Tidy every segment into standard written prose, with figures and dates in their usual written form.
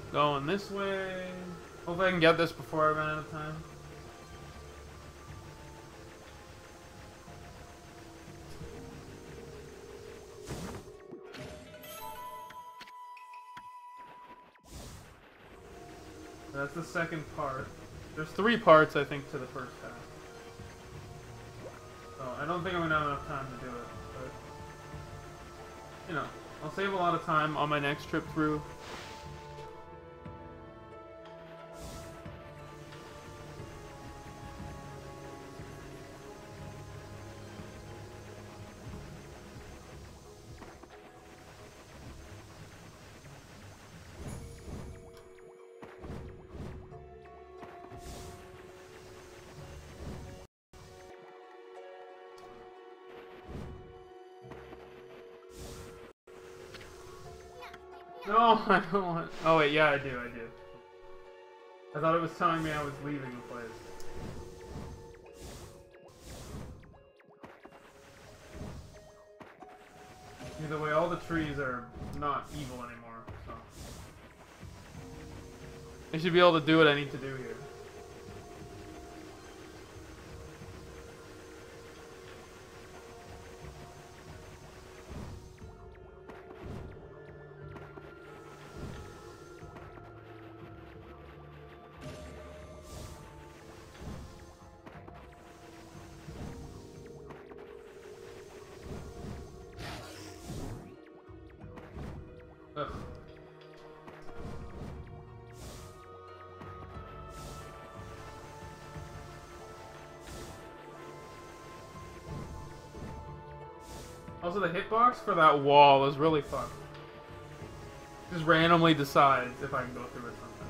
Going this way. Hopefully I can get this before I run out of time. That's the second part. There's 3 parts, I think, to the first half. So I don't think I'm gonna have enough time to do it, but you know, I'll save a lot of time on my next trip through. No, I don't want... Oh wait, yeah, I do. I thought it was telling me I was leaving the place. Either way, all the trees are not evil anymore, so... I should be able to do what I need to do here. Ugh. Also, the hitbox for that wall is really fucked. Just randomly decides if I can go through it something.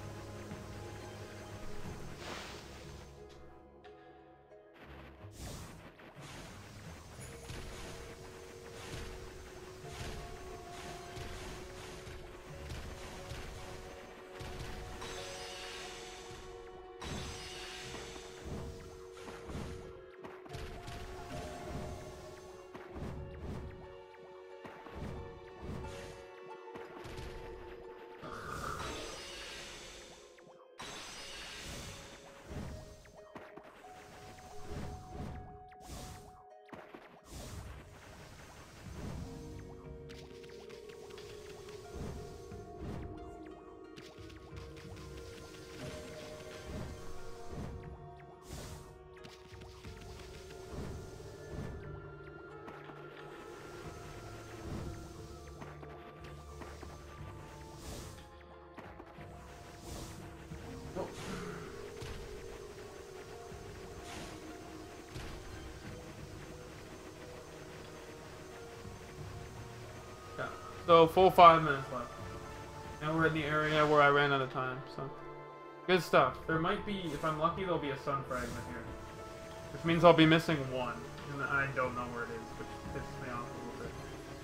Yeah. So, full 5 minutes left. Now we're in the area where I ran out of time, so... Good stuff. There might be, if I'm lucky, there'll be a sun fragment here. Which means I'll be missing one, and I don't know where it is, which pisses me off a little bit.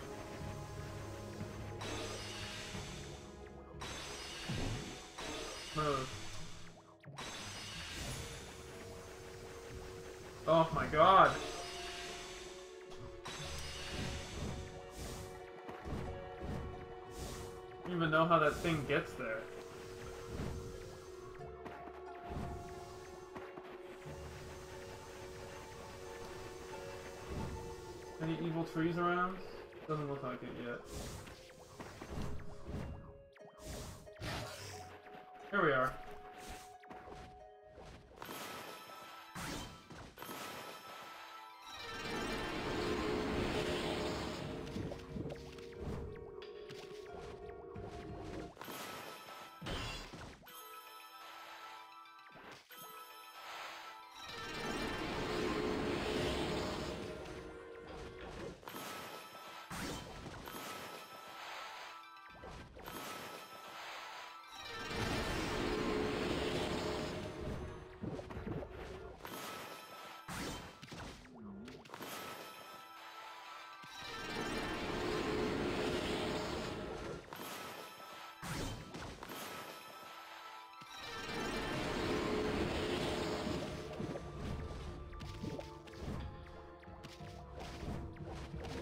Move. Oh my god! I don't even know how that thing gets there. Any evil trees around? Doesn't look like it yet. Here we are.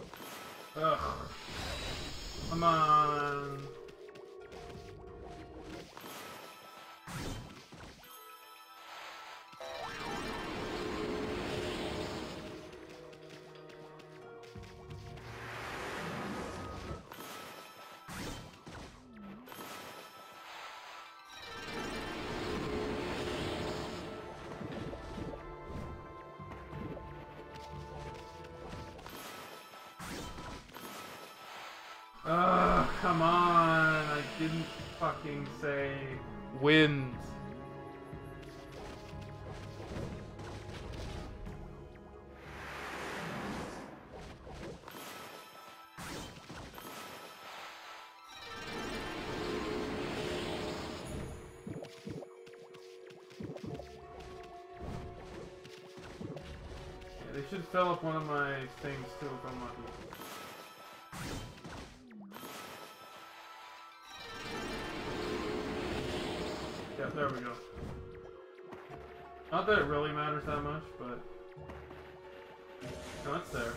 Ugh. Come on. come on! I didn't fucking say wind. Yeah, they should fill up one of my things too if I'm lucky. Yeah, there we go. Not that it really matters that much, but... No, it's there.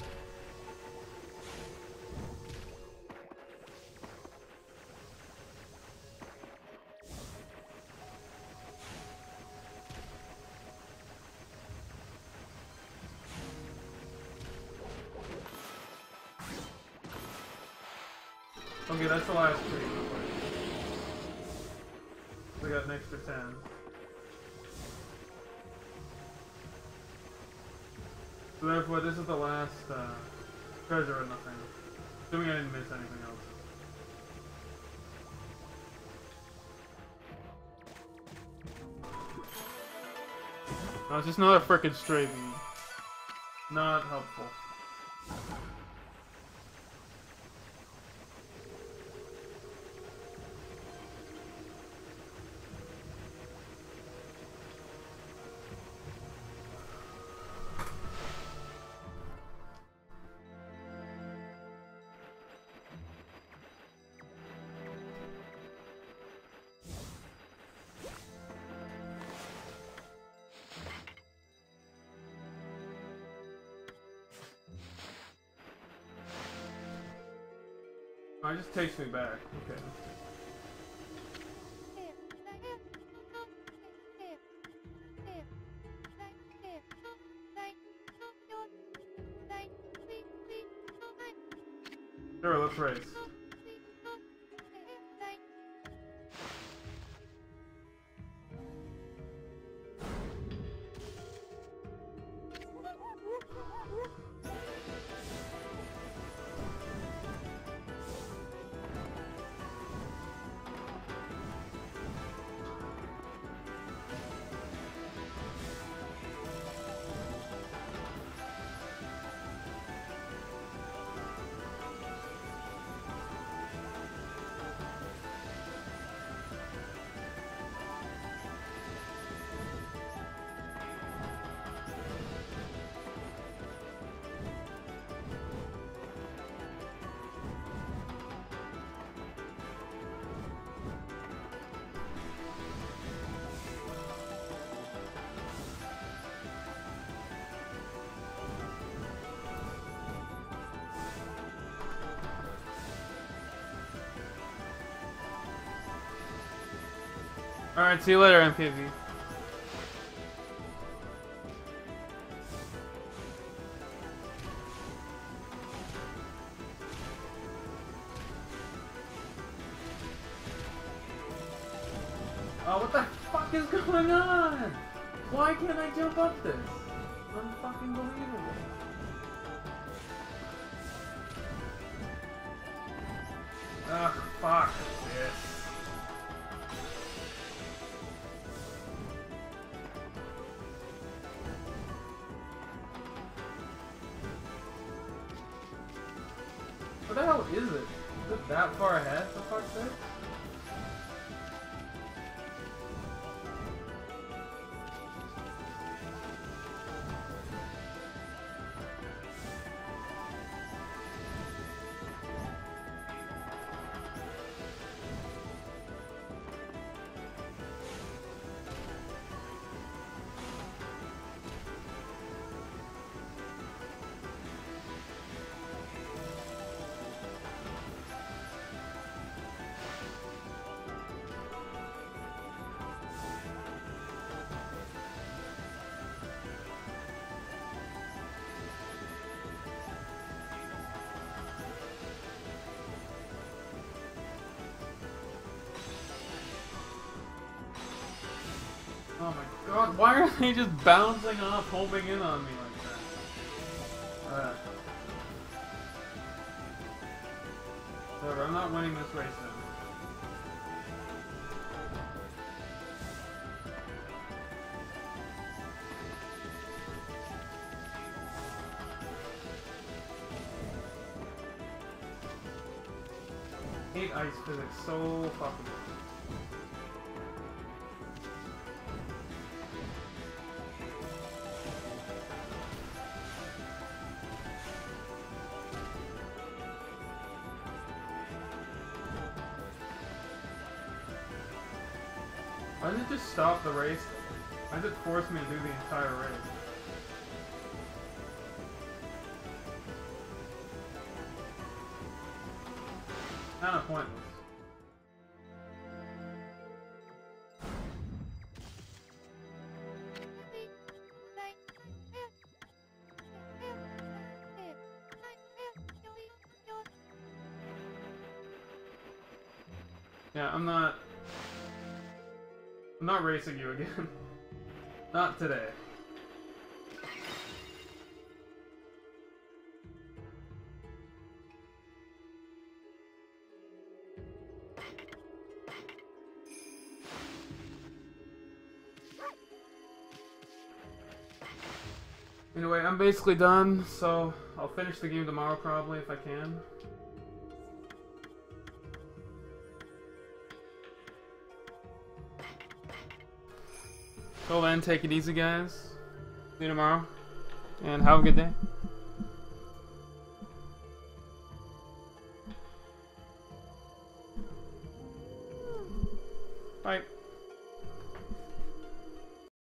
Okay, that's the last tree. We got an extra 10. So therefore, this is the last treasure or nothing. Assuming I didn't miss anything else. No, it's just another frickin' stray bean. Not helpful. Oh, it just takes me back. Okay. Sure, let's race. Alright, see you later, MPV. Oh, what the fuck is going on? Why can't I jump up this? Unfucking believable. Ugh, fuck this. What the hell is it? Is it that far ahead, for fuck's sake? Oh my god, why are they just bouncing off, homing in on me like that? There whatever. I'm not winning this race then. I hate ice physics so fucking much. Why didn't it just stop the race? Why did it force me to do the entire race? Kinda pointless. Yeah, I'm not racing you again. Not today. Anyway, I'm basically done, so I'll finish the game tomorrow probably if I can. Till then, take it easy, guys. See you tomorrow, and have a good day.